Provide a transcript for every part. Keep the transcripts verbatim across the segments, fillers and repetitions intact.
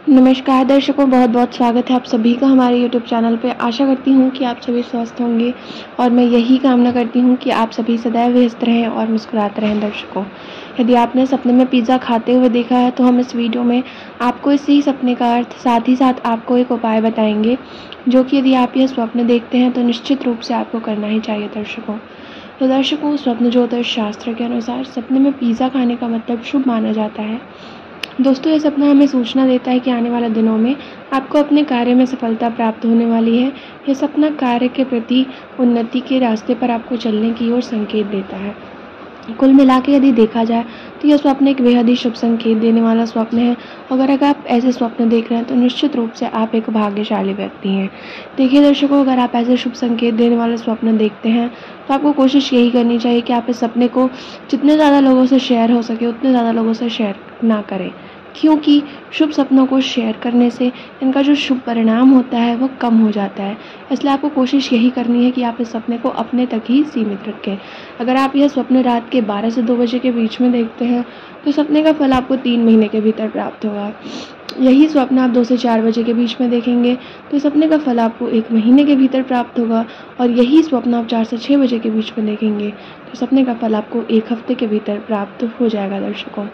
नमस्कार दर्शकों, बहुत बहुत स्वागत है आप सभी का हमारे यूट्यूब चैनल पे। आशा करती हूँ कि आप सभी स्वस्थ होंगे और मैं यही कामना करती हूँ कि आप सभी सदैव व्यस्त रहें और मुस्कुराते रहें। दर्शकों, यदि आपने सपने में पिज़्ज़ा खाते हुए देखा है तो हम इस वीडियो में आपको इसी सपने का अर्थ, साथ ही साथ आपको एक उपाय बताएंगे जो कि यदि आप यह स्वप्न देखते हैं तो निश्चित रूप से आपको करना ही चाहिए। दर्शकों तो दर्शकों स्वप्न ज्योतिष शास्त्र के अनुसार सपने में पिज़्ज़ा खाने का मतलब शुभ माना जाता है। दोस्तों, यह सपना हमें सूचना देता है कि आने वाले दिनों में आपको अपने कार्य में सफलता प्राप्त होने वाली है। यह सपना कार्य के प्रति उन्नति के रास्ते पर आपको चलने की ओर संकेत देता है। कुल मिला के यदि देखा जाए तो यह स्वप्न एक बेहद ही शुभ संकेत देने वाला स्वप्न है। अगर अगर आप ऐसे स्वप्न देख रहे हैं तो निश्चित रूप से आप एक भाग्यशाली व्यक्ति हैं। देखिए दर्शकों, अगर आप ऐसे शुभ संकेत देने वाले स्वप्न देखते हैं तो आपको कोशिश यही करनी चाहिए कि आप इस सपने को जितने ज़्यादा लोगों से शेयर हो सके उतने ज़्यादा लोगों से शेयर ना करें, क्योंकि शुभ सपनों को शेयर करने से इनका जो शुभ परिणाम होता है वो कम हो जाता है। इसलिए आपको कोशिश यही करनी है कि आप इस सपने को अपने तक ही सीमित रखें। अगर आप यह सपने रात के बारह से दो बजे के बीच में देखते हैं तो सपने का फल आपको तीन महीने के भीतर प्राप्त होगा। यही स्वप्न आप दो से चार बजे के बीच में देखेंगे तो सपने का फल आपको एक महीने के भीतर प्राप्त होगा, और यही स्वप्न आप चार से छः बजे के बीच में देखेंगे तो सपने का फल आपको एक हफ्ते के भीतर प्राप्त हो जाएगा। दर्शकों,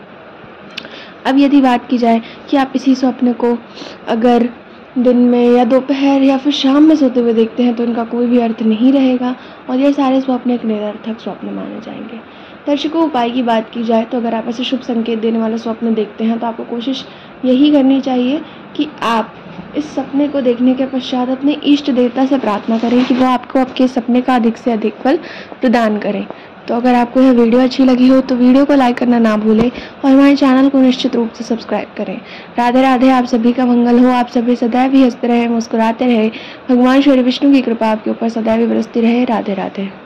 अब यदि बात की जाए कि आप इसी स्वप्न को अगर दिन में या दोपहर या फिर शाम में सोते हुए देखते हैं तो इनका कोई भी अर्थ नहीं रहेगा और ये सारे स्वप्न एक निरर्थक स्वप्न माने जाएंगे। दर्शकों, उपाय की बात की जाए तो अगर आप ऐसे शुभ संकेत देने वाले स्वप्न देखते हैं तो आपको कोशिश यही करनी चाहिए कि आप इस सपने को देखने के पश्चात अपने इष्ट देवता से प्रार्थना करें कि वो आपको आपके सपने का अधिक से अधिक फल प्रदान करें। तो अगर आपको यह वीडियो अच्छी लगी हो तो वीडियो को लाइक करना ना भूलें और हमारे चैनल को निश्चित रूप से सब्सक्राइब करें। राधे राधे, आप सभी का मंगल हो, आप सभी सदैव ही हंसते रहे, मुस्कुराते रहे। भगवान श्री विष्णु की कृपा आपके ऊपर सदैव बरसती रहे। राधे राधे।